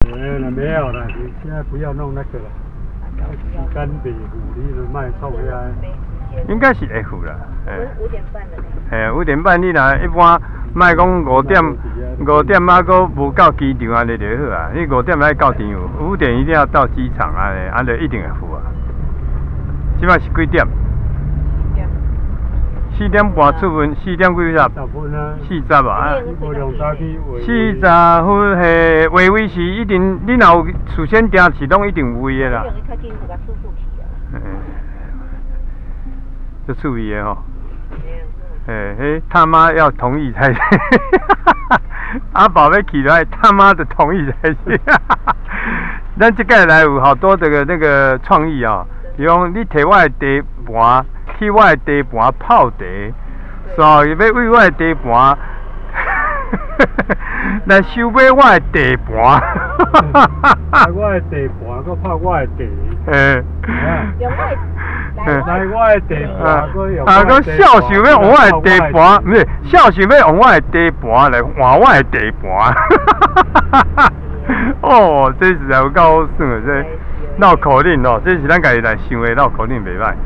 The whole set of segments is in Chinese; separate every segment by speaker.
Speaker 1: 没有了，你现在不要弄那个了。干北湖，你就卖臭起来。
Speaker 2: 应该是会付啦。
Speaker 3: 5点半的呢。
Speaker 2: 5点半你若一般卖讲5点啊，搁无到机场安尼就好啊。你5点来到场，5点一定要到机场安尼就一定会付啊。即摆是几点？4点半出门，4点几分？40啊。40分嘿，位位是一定，你若有事先订是拢一定有位的啦。就注意的吼。嘿，他妈要同意才行。阿宝要去来，他妈的同意才行。咱这届来有好多这个那个创意哦，比如你摕我的地盘，去我的地盘泡茶，所以要为我的地盘来收买我的地盘。
Speaker 1: 我的地盘，搁泡我的茶。
Speaker 3: 用
Speaker 1: 来我的地盘，
Speaker 2: 搁笑想要用我的地盘，不是笑想要用我的地盘来换我的地盘。哦，这实在有够好耍的，这绕口令哦，这是咱家己来想的绕口令，袂歹。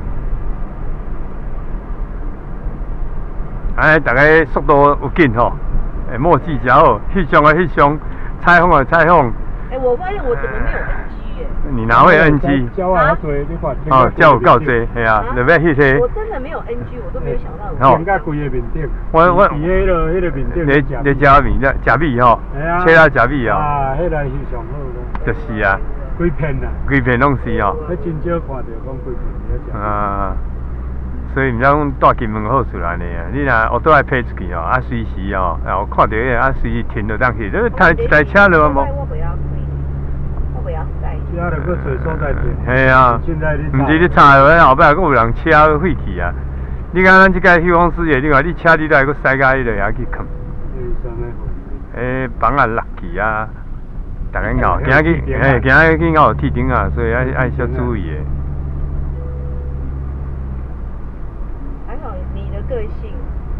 Speaker 2: 哎，大家速度有紧吼，默契真好，翕相的翕相，采访的采访。
Speaker 3: 我发现我怎么没有 NG 耶？
Speaker 2: 你哪会 NG？哦，叫有够多，系啊，就要翕些。
Speaker 3: 我真的没有 NG，我都没有想到。
Speaker 1: 应该规个面顶。
Speaker 2: 我
Speaker 1: 迄个面顶。
Speaker 2: 你食面食米吼？切啊食米哦。
Speaker 1: 啊，迄个是上好咯。
Speaker 2: 就是啊。
Speaker 1: 几片啊？
Speaker 2: 几片拢是哦。
Speaker 1: 迄真少看到讲几片
Speaker 2: 啊。所以毋知讲带金门好处安尼啊！你若后倒来批出去哦，随时哦，有看到迄随时停落当去，你台车了无？
Speaker 3: 我不要塞。
Speaker 1: 其他就搁找所在停。
Speaker 2: 系啊，毋是你插落后摆搁有人车废去啊！你讲咱即届去公司的，你看你车你都还搁塞甲迄落遐去囥。房啊落去啊，逐个咬，今日去咬铁钉啊，所以爱小注意的。
Speaker 3: 个性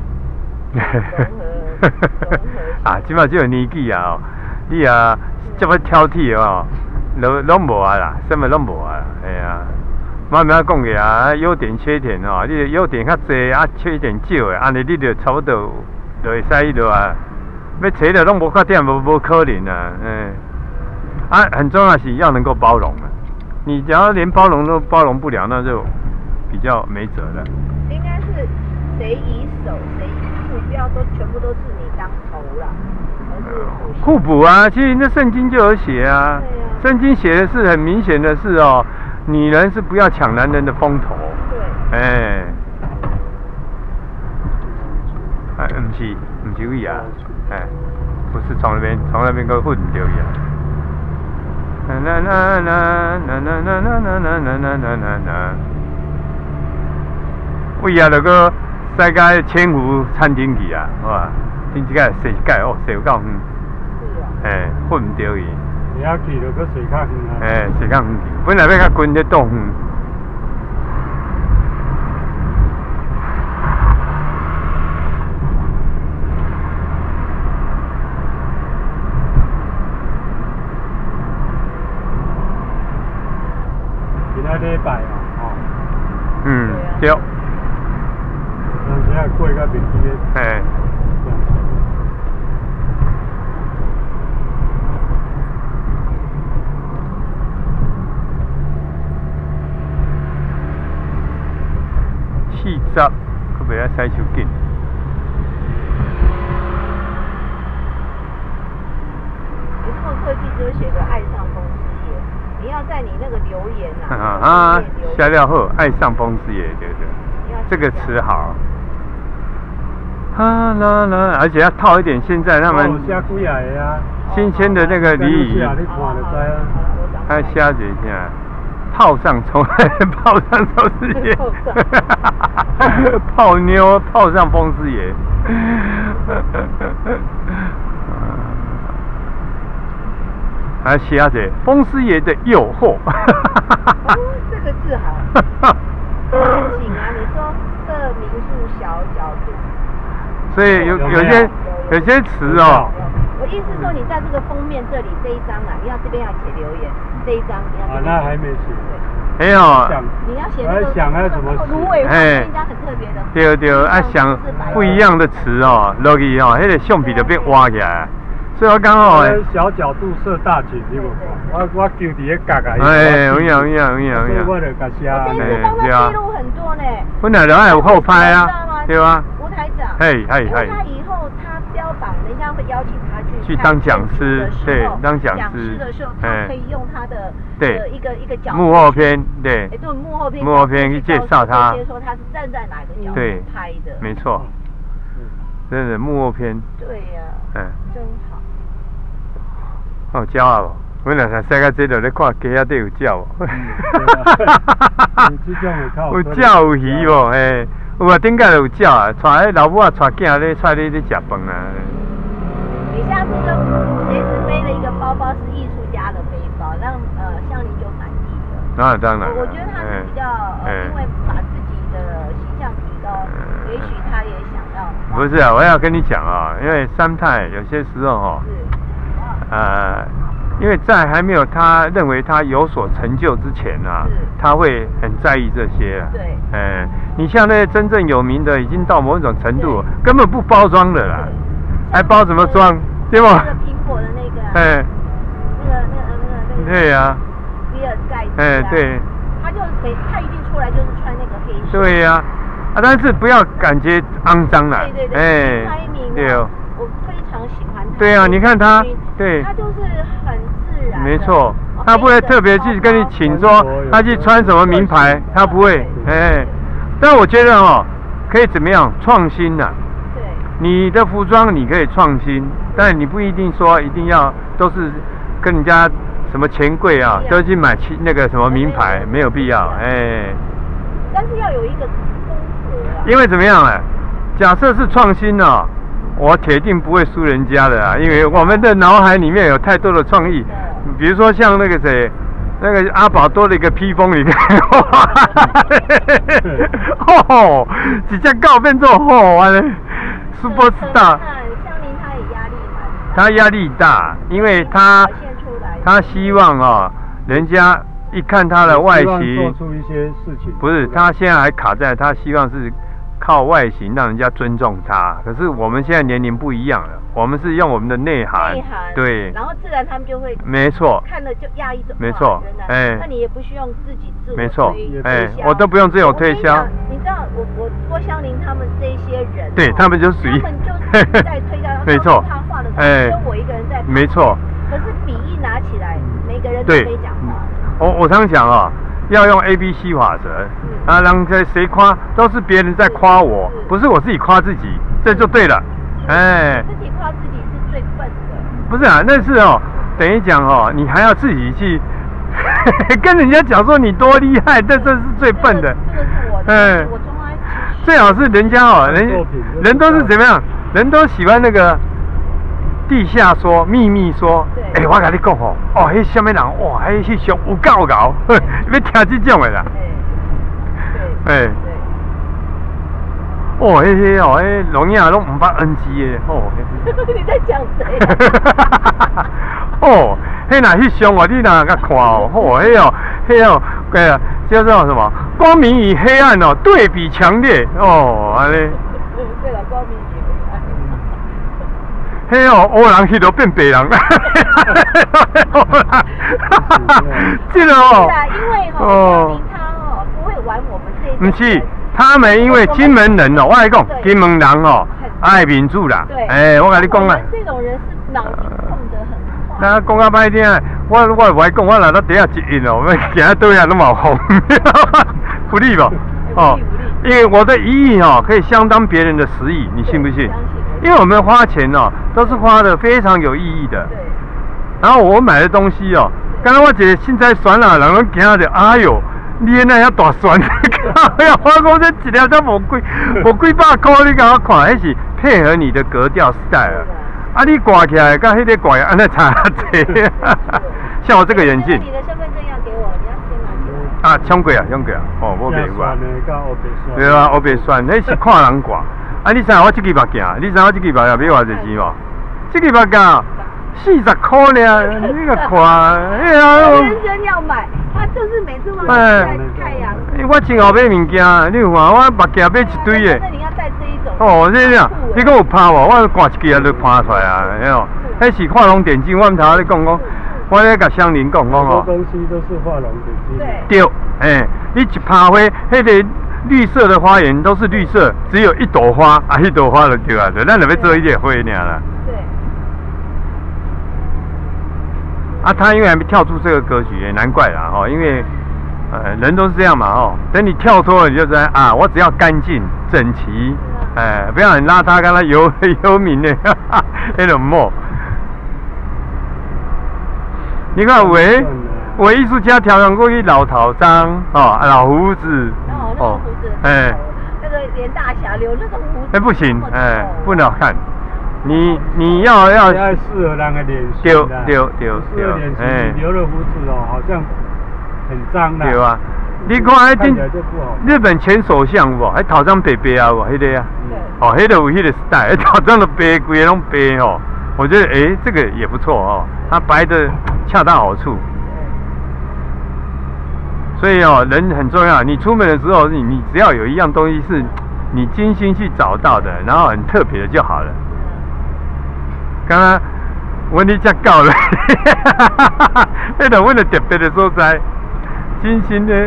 Speaker 2: 啊，即摆即个年纪啊，你啊这么挑剔哦，拢无啊啦，什么拢无啊，哎呀，慢慢讲个啊，优点缺点哦，你的优点较济啊，缺点少的，安尼你就差不多就会使迄落啊，要找到拢无缺点，无可能啊，啊，很重要是要能够包容啊，你只要连包容都包容不了，那就比较没辙了。
Speaker 3: 应该是。谁以守，谁目标都全部都是你当头了，
Speaker 2: 互补啊！其实那圣经就有写啊，圣经写的是很明显的是哦，女人是不要抢男人的风头。对。不是位啊，不是从那边个混掉呀。位啊，那个。再甲千湖餐厅去啊，好啊，顶一届洗届哦，洗有够远。混唔着伊。你遐去就搁洗较远啊。洗较远去，本来要较近咧倒远。
Speaker 1: 今仔礼拜啊，
Speaker 2: 对。
Speaker 1: 现在过个面机的，
Speaker 2: 40，可袂使使手紧。
Speaker 3: 你这么客气，就写个爱上风事业，你要在你那个留言啊。
Speaker 2: 写了好，爱上风事业，对不对？这个词好。啦，而且要套一点现在他们新鲜的那个俚语，还瞎子一下，泡上抽师爷，泡妞泡上风师爷，还瞎子风师爷的诱惑，
Speaker 3: 这个字好，行啊，你说设民宿小角度。
Speaker 2: 所以有些词哦，
Speaker 3: 意思说你在这个封面这里这一张啊，你要这边要写留言，这一张你要这边。
Speaker 1: 那还没写。
Speaker 2: 哎呦，
Speaker 3: 你要写那个
Speaker 1: 想还有什么
Speaker 3: 芦苇花是一张很特别的。
Speaker 2: 对对，啊想不一样的词哦，落去哦，迄个橡皮就变挖起来。所以我刚好
Speaker 1: 小角度设大景，你有看？我丢伫个角啊。
Speaker 2: 哎，有影。
Speaker 1: 我就甲写。
Speaker 3: 我这次帮他记录很多呢。
Speaker 2: 我哪了还有后拍啊？对吧？
Speaker 3: 吴台长。
Speaker 2: 嘿。他
Speaker 3: 以后他标榜，人家会邀请他
Speaker 2: 去当讲师，对，当讲师
Speaker 3: 的时候，他可以用他的一个角度。
Speaker 2: 幕后篇，对。
Speaker 3: 对，幕后
Speaker 2: 篇去介绍他。
Speaker 3: 说他是站在哪个角度拍的。
Speaker 2: 没错。真的幕后篇。
Speaker 3: 对呀。真好。
Speaker 2: 哦，鸟啊无？阮若才驶到这度咧看鸡仔底有鸟无？有鸟有鱼无？嘿，有啊，顶间有鸟啊，带迄老母啊，带囝咧出咧食饭啊。
Speaker 3: 你下次就随时背了一个包包是艺术家的背包，让香菱就满意了。
Speaker 2: 当然。
Speaker 3: 我觉得他是比较因为把自己的形象提高，也许他也想要。
Speaker 2: 不是啊，我要跟你讲啊，因为三太有些时候哈。因为在还没有他认为他有所成就之前啊，他会很在意这些啊。
Speaker 3: 对。
Speaker 2: 你像那些真正有名的，已经到某一种程度，根本不包装的啦，还包什么装？对不？
Speaker 3: 那个苹果的那个。那个。
Speaker 2: 对呀。
Speaker 3: 比尔盖茨。
Speaker 2: 对。
Speaker 3: 他一定出来就是穿那个黑色。
Speaker 2: 对呀。但是不要感觉肮脏啦。
Speaker 3: 对。
Speaker 2: 对哦。
Speaker 3: 我非常喜欢他。
Speaker 2: 对啊，你看他，对。
Speaker 3: 他就是很自然。
Speaker 2: 没错，他不会特别去跟你请说他去穿什么名牌，他不会。但我觉得可以怎么样创新呐？
Speaker 3: 对。
Speaker 2: 你的服装你可以创新，但你不一定说一定要都是跟人家什么钱柜啊，都去买那个什么名牌，没有必要。
Speaker 3: 但是要有一个风格。
Speaker 2: 因为怎么样呢？假设是创新哦。我铁定不会输人家的啊，因为我们的脑海里面有太多的创意。比如说像那个谁，那个阿宝多了一个披风，你看，几只狗变做完了 super star。
Speaker 3: 香菱他也压力蛮大。
Speaker 2: 他压力大，因为他希望人家一看他的外形，
Speaker 1: 做出一些事情。
Speaker 2: 不是，他现在还卡在他希望是。靠外形让人家尊重他，可是我们现在年龄不一样了，我们是用我们的内涵，对，
Speaker 3: 然后自然他们就会，
Speaker 2: 没错，
Speaker 3: 看了就压抑着，
Speaker 2: 没错，
Speaker 3: 那你也不需要自己自我
Speaker 2: 没错，
Speaker 3: 推销，
Speaker 2: 我都不用自我推销。
Speaker 3: 你知道我郭香菱他们这些人，
Speaker 2: 对他们就属于，
Speaker 3: 他们就是在推销，
Speaker 2: 没错，
Speaker 3: 他画的，只有我一个人在，
Speaker 2: 没错。
Speaker 3: 可是笔一拿起来，每个人都可以讲话。
Speaker 2: 我常讲要用 ABC 法则让谁夸都是别人在夸我，不是我自己夸自己，这就对了。
Speaker 3: 自己夸自己是最笨的。
Speaker 2: 不是啊，那是等于讲你还要自己去跟人家讲说你多厉害，这是最笨的。
Speaker 3: 这个是我的，我从来
Speaker 2: 最好是人家人都是怎么样？人都喜欢那个。地下说、秘密说，我跟你讲迄什么人哇，迄上有够搞，要听这种的啦。迄龙眼拢500 NG 的，
Speaker 3: 你在讲谁？
Speaker 2: 迄若翕相你若甲看迄叫做什么？光明与黑暗对比强烈安尼。
Speaker 3: 对了，光明与黑暗。
Speaker 2: 黑人去都变白人，这个
Speaker 3: 因为香菱他不会玩我们这一种。
Speaker 2: 不是，他们因为金门人我跟你讲，金门人爱民主啦。我跟你讲啊。
Speaker 3: 这种人是脑筋动得很快。
Speaker 2: 那讲啊歹听，我不爱讲，我来到底下一印我们行在对下都冇红，不利吧？因为我的1亿可以相当别人的10亿，你信不信？因为我们花钱都是花的非常有意义的。
Speaker 3: 对。
Speaker 2: 然后我买的东西刚刚我姐现在选人拢惊着，哎呦，你那遐大选，哎呀，我讲这一条才无几百块，你给我看，那是配合你的格调 style。你挂起来，跟迄个挂安尼差济。像我这个眼镜。
Speaker 3: 你的身份证要给我，你要先拿起来。
Speaker 2: 抢过我袂挂。对啊，我袂选，那是看人挂。你知我这支目镜，你知我这支目镜要偌济钱无？这支目镜 40块呢，你个看，哎呀！
Speaker 3: 人生要买，他就是每次忘记晒太阳。
Speaker 2: 我真好买物件，你有看我目镜买一堆的。
Speaker 3: 那你要带这一种。
Speaker 2: 哦，这样，你讲有拍无？我挂一支啊，就拍出来啊，哎呦，迄是画龙点睛。我毋头咧讲，我咧甲乡邻讲哦。
Speaker 1: 很多东西都是画龙点睛。
Speaker 2: 对，哎，你一拍花，迄个绿色的花园都是绿色，只有一朵花啊，一朵花就对啊，咱就要做一点花尔啦。
Speaker 3: 对。
Speaker 2: 啊，他因为还没跳出这个格局，也难怪啦哈，因为人都是这样嘛哦，等你跳脱了，你就知道啊，我只要干净整齐，不要很邋遢，跟他游民的那种墨。你看我艺术家调整过去老头章哦，老胡子
Speaker 3: 哦，那个胡子，那个连大侠留那个胡子，
Speaker 2: 不行，不能好看。你要
Speaker 1: 适合那个脸型的，对，留了胡子哦，好像很脏的。
Speaker 2: 对啊，你看那顶日本前首相无，还头上白白啊无，迄个啊，哦，迄个有迄个 style， 头上的白规拢白哦，我觉得这个也不错哦，它白的恰到好处。所以哦，人很重要。你出门的时候，你只要有一样东西是你精心去找到的，然后很特别的就好了。刚刚阮你遮到了，迄个阮的特别的所在，精心的。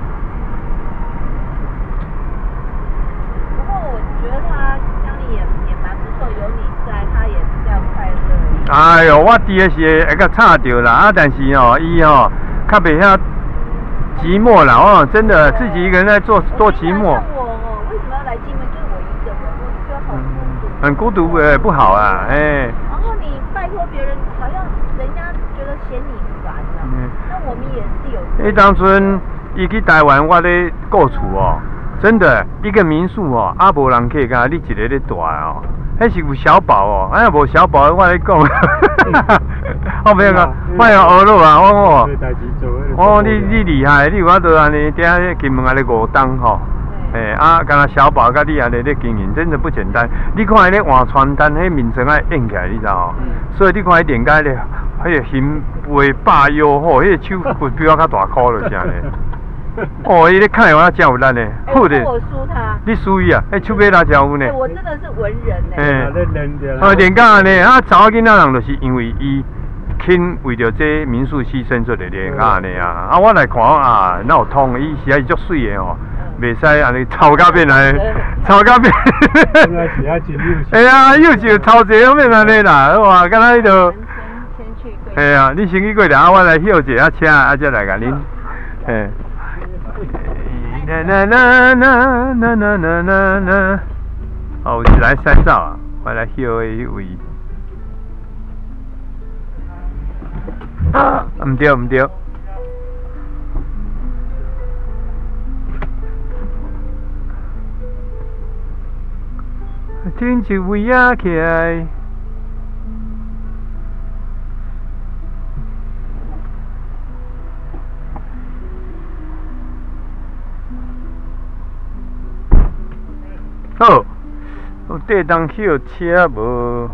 Speaker 3: 不过我觉得他乡里也蛮不错，有你在，他也比较快乐。
Speaker 2: 哎呦，我第一是会甲吵着啦，啊，但是哦，伊哦，较袂遐寂寞啦，哦，真的自己一个人在做多寂寞。
Speaker 3: 像我哦，为什么要来金门？就是我一个人，我觉得好孤独。
Speaker 2: 很孤独不好啊，
Speaker 3: 然后你拜托别人，好像人家觉得嫌你烦啊。那我们也是有。
Speaker 2: 当初伊去台湾，我咧顾厝哦，真的一个民宿哦，无人客甲你一个咧住哦，迄是有小宝哦，无小宝我咧讲，我没有讲，我有学了啊，我你厉害，你有法度安尼伫遐金门安尼5档吼。敢若小宝甲你安尼咧经营，真的不简单。你看咧换传单，迄面层爱硬起来，你知道？所以你看迄店家咧，迄个形肥霸腰吼，迄个手比我较大颗就是安尼。哦，伊咧看我真有力呢，好的。
Speaker 3: 我输他。
Speaker 2: 你输伊啊？手尾哪真有呢？
Speaker 3: 我真的是文人呢。
Speaker 2: 店家安尼查某囡仔人就是因为伊。肯为着这民宿牺牲出来咧，安尼啊！我来看啊，那有通，伊实在是足水的哦，袂使安尼抄到边来，抄到边。哎呀，又是抄这方面安尼啦，哇！敢若迄个，哎呀，你先去过来，我来休一下车，再来甲恁，哦，是来山上啊，我来休一位。唔对唔对，天一位啊起来，好，有地当休车无？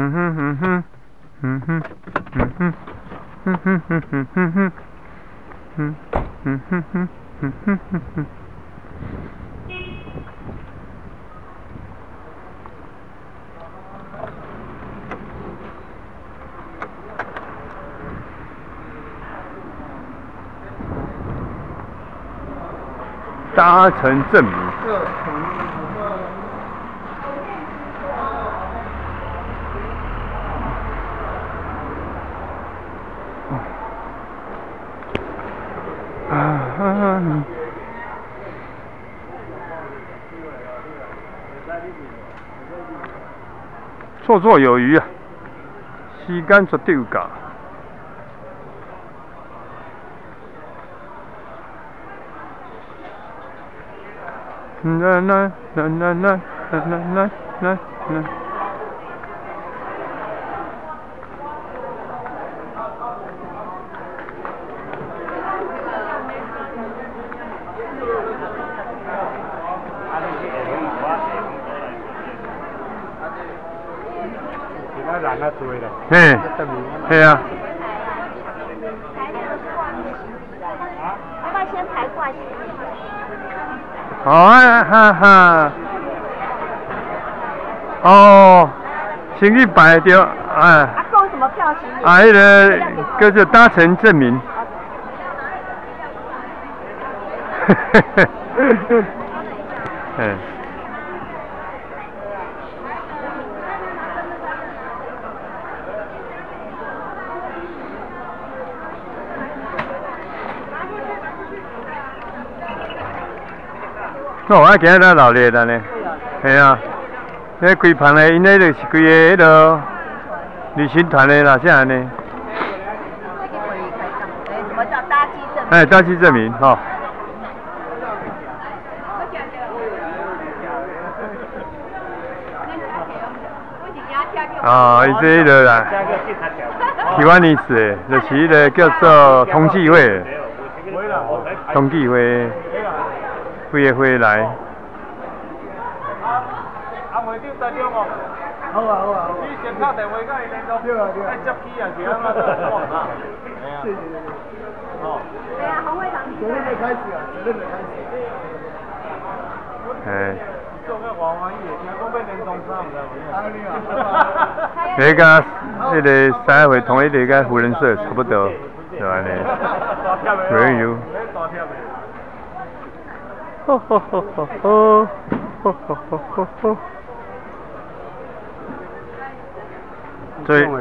Speaker 2: 搭乘证明。绰绰有余啊，时间绝对有够。嘿，嘿啊。
Speaker 3: 要不要先排挂行李？
Speaker 2: 好啊，哈哈。哦，行李摆着，哎。
Speaker 3: 啊，购什么票行李？
Speaker 2: 啊，那个叫做搭乘证明。嘿嘿嘿。嗯。哦，我今日咱老热啦呢，系啊，迄规盘的，因迄就是规个迄落旅行团的啦，啥呢？
Speaker 3: 什么叫搭机证明？
Speaker 2: 哎，搭机证明，吼。啊，伊这迄落啦，台湾意思，就是迄个叫做通纪会，通纪会。规个会来。阿妹你打电话。好啊好啊。你先打电话甲伊联络。对啊对啊。爱接起啊是安怎做啊？谢谢。哦。对啊，红会长。责任的开始啊，责任的开始。哎。做个娃娃伊，听讲要连中山，唔知无？那个迄个三会同迄个个湖人社差不多，就安尼。没有。吼吼吼吼吼，吼吼吼吼吼。所以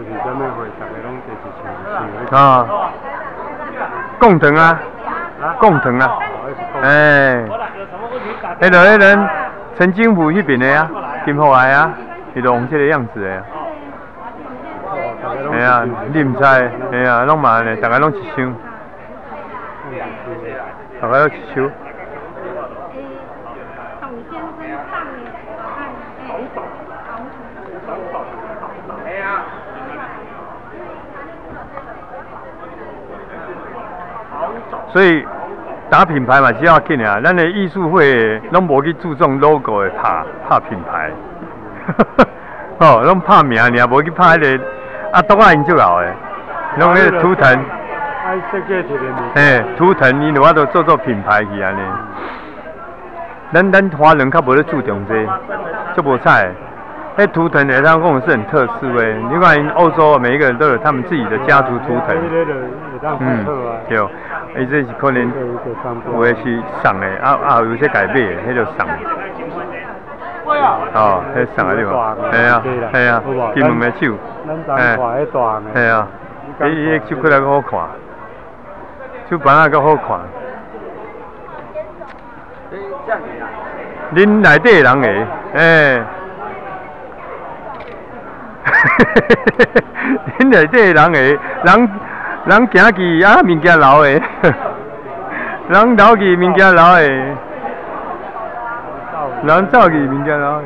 Speaker 2: 啊，共藤啊，共藤啊，哎，迄个人陈金虎迄边的啊，金华的啊，伊就用这个样子的啊。哎呀，你唔知，哎呀，拢嘛呢，大家拢一箱，大家拢一箱。所以打品牌嘛是要紧啊，咱的艺术会拢无去注重 logo 的拍品牌，哦，拢拍名尔，无去拍迄个啊，独啊因足老的，拢迄个图腾，嘿，图腾伊我都做品牌去安尼。咱华人较无咧注重这，就无彩。迄图腾来讲，讲是很特殊的。你看，因欧洲每一个人都有他们自己的家族图腾。对，伊这是可能有的是送的，有些改变的，迄就送。哦，迄送的对无？系啊，系啊，金门的手，系啊，伊手过来好看，手板啊较好看。恁内底人诶，哎。恁内底人诶，人行去啊，物件留诶，人留去物件留诶，人走去物件留诶。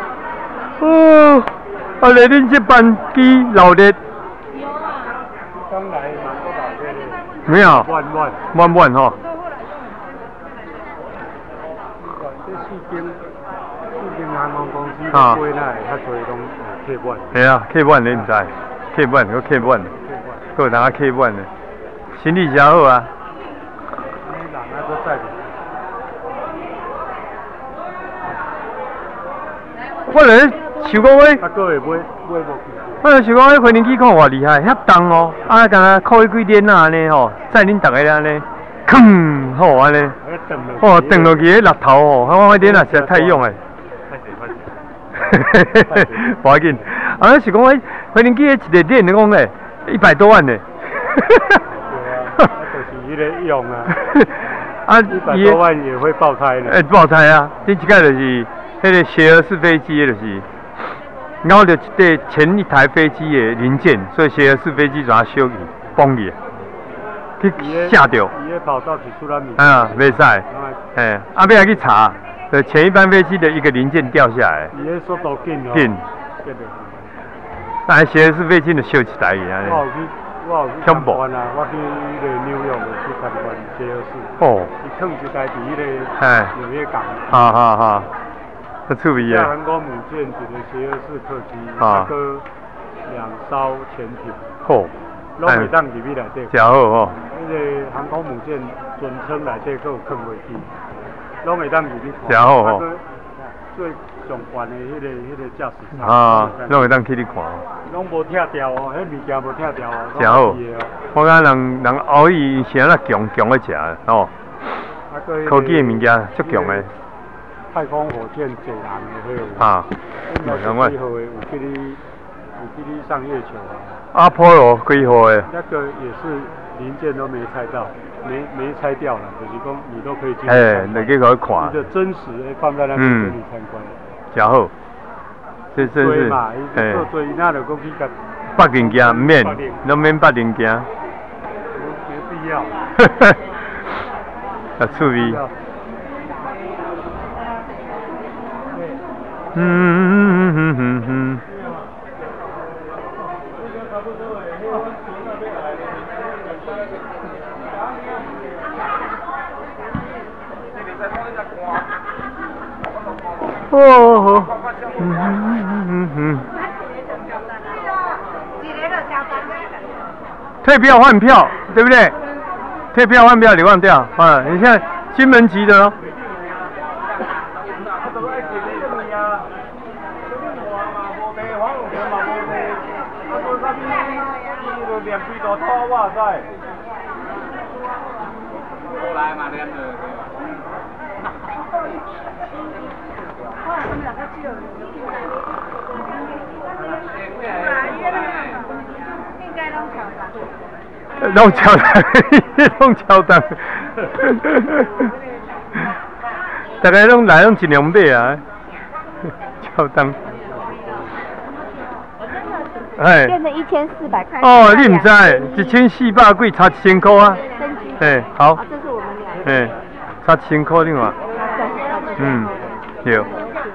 Speaker 2: 哦，啊！恁这班机老热。
Speaker 1: 刚来蛮多老车的。
Speaker 2: 没有。万吼。这四间航空公司买来较侪拢客满。系啊，客满你唔知，客满个客满，个人啊客满的，生意真好啊。人啊都在。我咧想讲话。啊，个会买无去。我咧想讲，迄飞行机看偌厉害，遐重哦，啊，敢若扣几点啊安尼吼，载恁逐个安尼，吭，好安尼。哦，蹬落去迄六头哦，我点啊实在太用诶。无要紧，啊，是讲迄飞行机迄一个点，你讲咧100多万呢。对啊，就是迄个用啊。啊，100多万也会爆胎呢。爆胎啊！这一个就是迄个斜合式飞机，就是，然后就对前一台飞机的零件，所以斜合式飞机就要修去，崩去，去吓到。伊个跑道是出来米。啊，袂使。哎，啊，要去查，前一班飞机的一个零件掉下来。伊个速度紧哦。紧。但是斜合式飞机就修一台去安尼。我有去参观啊，我去迄个纽约去参观斜合式。哦。伊放一台伫迄个纽约港。哈哈哈。很趣味啊！航空母舰一个斜合式客机，啊，个2艘潜艇。好。拢会当入去内底。真好哦。迄个航空母舰船舱内底佫有放飞机，拢会当入去看。真好哦。最上悬的迄个驾驶舱。啊，拢会当去你看。拢无拆掉哦，迄物件无拆掉哦。真好。我感觉人熬伊是安那强的食哦。科技的物件足强的。太空火箭载人的迄个。啊。两万。几号的有去你上月球啊？阿波罗几号的？那个也是零件都没拆到，没拆掉了，就是讲你都可以进去参观。你去看。你的真实放在那边给你参观。真好。这真是。做做伊那就讲去甲。捌零件唔免，拢免捌零件。没必要。啊，趣味。哦，退票换票，对不对？退票换票你忘掉啊！你现在金门籍的哦。连几多套哇塞！过来嘛，连着。哇，他们两个去了。应该弄桥档。弄桥档，弄桥档。大概拢来拢尽量买啊，桥档。哎，变成1400块。哦，你唔知，1400几差1000块啊。哎，好。这是我们俩。哎，差1000块另外。有。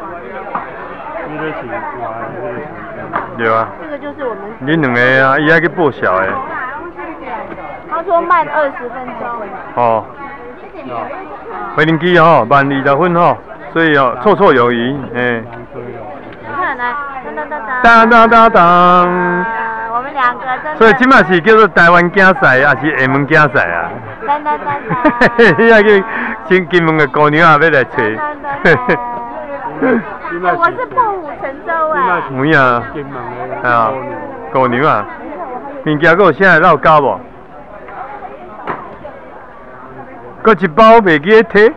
Speaker 2: 有啊。这个就是我们。你两个啊，伊还去报销诶。他说慢20分钟。哦。飞行机哦，慢20分哦，所以哦，绰绰有余，哎。你看来。当当当当，我们两个真的。所以今麦是叫做台湾竞赛，还是厦门竞赛啊？当当当当。迄个叫金门的姑娘也要来找。我是破釜沉舟哎。有影。金门的。啊，姑娘啊，物件佫有啥会落交无？佫一包袂记摕。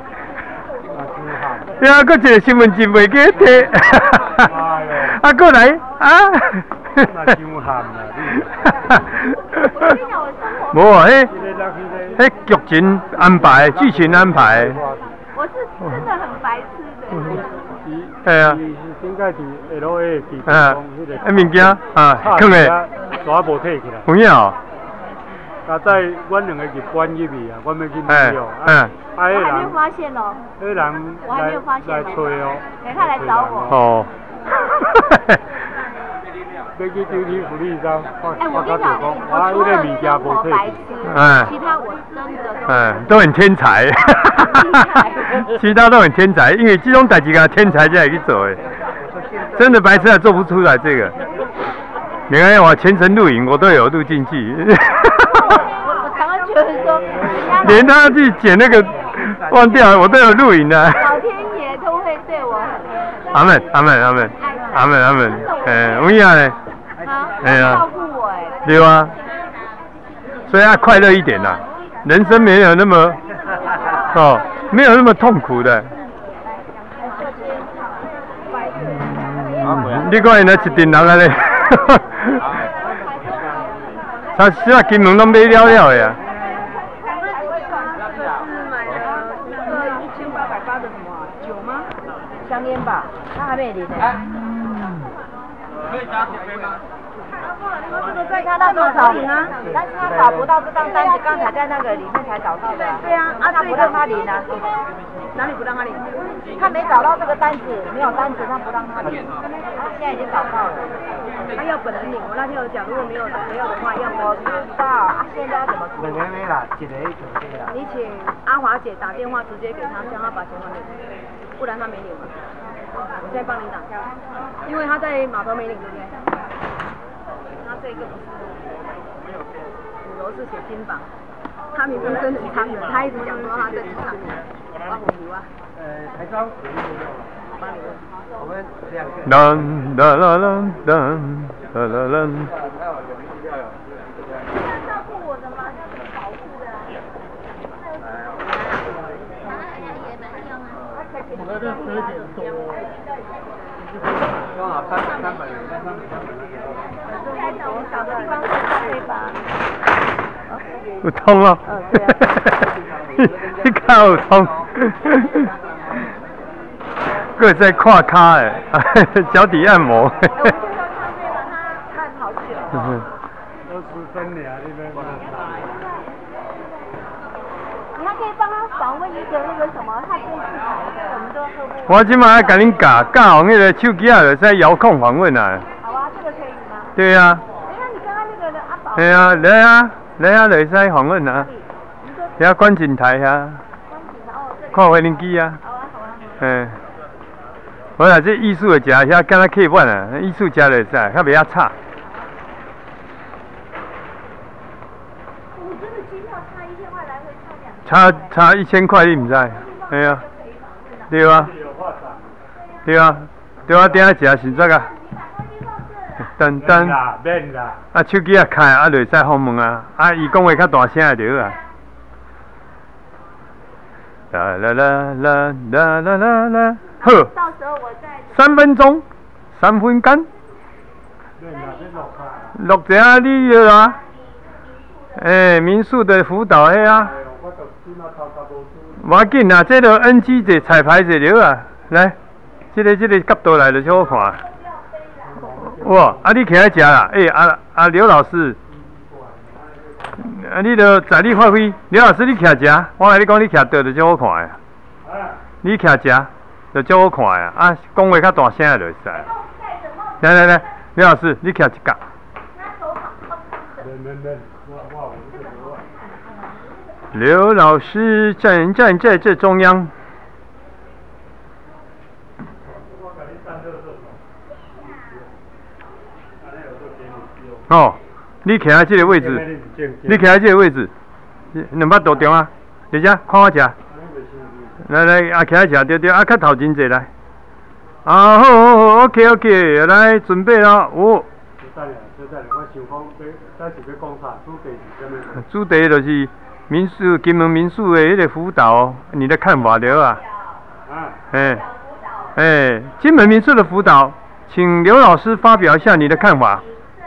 Speaker 2: 呀，佫一个身份证袂记摕。啊，过来啊！那伤寒啦！无啊，迄剧情安排，剧情安排。我是真的很白痴的。系啊。应该是 LA 地方迄个。物件啊，放诶。全部摕起来。有影哦。啊，在阮两个入关入去啊，阮要去旅游。我还没有发现哦。迄人我还没有发现来催哦。等他来找我。哦。
Speaker 1: 飞去丢你福利箱，
Speaker 3: 我跟你讲，我除了生活白痴，其他我真的
Speaker 2: 都很天才。其他都很天才，因为这种代志个天才才会去做的，真的白痴还做不出来这个。你看我全程录影，我都有录进去。
Speaker 3: 我常常觉得说，
Speaker 2: 连他去剪那个忘掉，我都有录影的。
Speaker 3: 老天爷都会对我很。
Speaker 2: 阿门阿门阿门阿门阿门，有影嘞。哎呀，
Speaker 3: 照顾我哎。
Speaker 2: 对啊，所以要快乐一点啦，人生没有那么没有那么痛苦的。你看因那一群人啊咧，他啥金门拢买了的呀。
Speaker 3: 1880的什么酒吗？香烟吧，他还没领呢。可以加酒杯吗？他那时候找领啊，但是他找不到这张单子，刚才在那个里面才找到的。对啊，他不让他领啊。哪里不让他领？他没找到这个单子，没有单子，他不让他领。他现在已经找到了。他要本人领，我那天有讲，如果没有的话，要我知道。啊，现在要怎么做？2个没啦，1个就对啦。你请阿华姐打电话直接给他，叫他把钱还给你，不然他没领了。我现在帮你打，因为他在码头没领，对不对？他这个不是5楼是写金榜，他明明升机舱的，他一直讲说他在机场。帮我留啊。台中。帮你问。我们2个。
Speaker 2: 噔噔噔噔噔噔噔。
Speaker 3: 照顾我的吗？要怎么保护的？
Speaker 1: 我的10点多。刚好300元。
Speaker 3: 我找个地方可以吧？
Speaker 2: 有痛哦。
Speaker 3: 对啊。
Speaker 2: 你看有痛。个在跨卡诶，脚底按摩。
Speaker 3: 我们就要看这个，他看好久。
Speaker 1: 20分了，你们。
Speaker 3: 你还可以帮他访问一个那个什么，他电视台的，我们都喝不。
Speaker 2: 我今晚要甲恁教用那个手机啊，就使遥控访问啊。
Speaker 3: 好啊，这个可以吗？
Speaker 2: 对啊。
Speaker 3: 哎呀，你刚刚那个阿宝。
Speaker 2: 对啊，来啊，就使访问啊。遐观景台遐。看飞行机啊。
Speaker 3: 好啊，好啊。
Speaker 2: 我啦，这艺术的食遐敢若客满啊，艺术食就使，较袂遐差。
Speaker 3: 我真的机票差1000块来回
Speaker 2: 差1000块，你唔知？对啊。对啊。对啊，对啊，顶下食实在啊。等。
Speaker 1: 免啦。
Speaker 2: 啊，手机啊开啊，就会使访问啊。啊，伊讲话较大声就好啊。啦啦啦啦啦啦啦啦，好。
Speaker 3: 到时候我再。
Speaker 2: 3分钟，3分间。录一下你啦。民宿的辅导迄啊。无要紧啊，这就 NG 者彩排者了啊。来，这个角度来就好看。哇，啊你起来食啦？刘老师。你著在你发挥，刘老师你徛食，我来你讲你徛倒就足好看的。你徛食就足好看的，啊，讲话较大声就会使。来，刘老师你徛一角。刘老师站在这中央。哦。你徛在这个位置，你徛在这个位置，2巴度中啊，姐姐看我食，来，啊徛在食，对，啊较头前者来，啊好 ，OK， 来准备了，哦。我想讲，咱是要讲啥？主题是啥物？主题就是金门民宿的迄个辅导，你的看法对啊？金门民宿的辅导，请刘老师发表一下你的看法。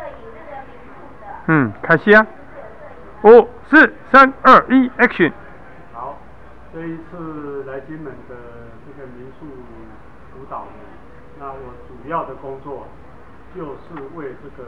Speaker 2: 开始啊！5、4、3、2、1 ，Action！
Speaker 1: 好，这一次来金门的这个民宿辅导呢，那我主要的工作就是为这个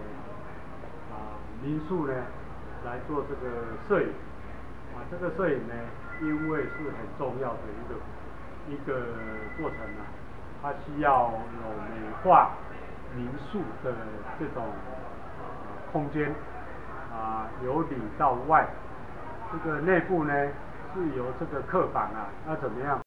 Speaker 1: 民宿呢来做这个摄影。这个摄影呢，因为是很重要的一个过程啊，它需要有美化、 民宿的这种空间由里到外，这个内部呢是由这个客房要怎么样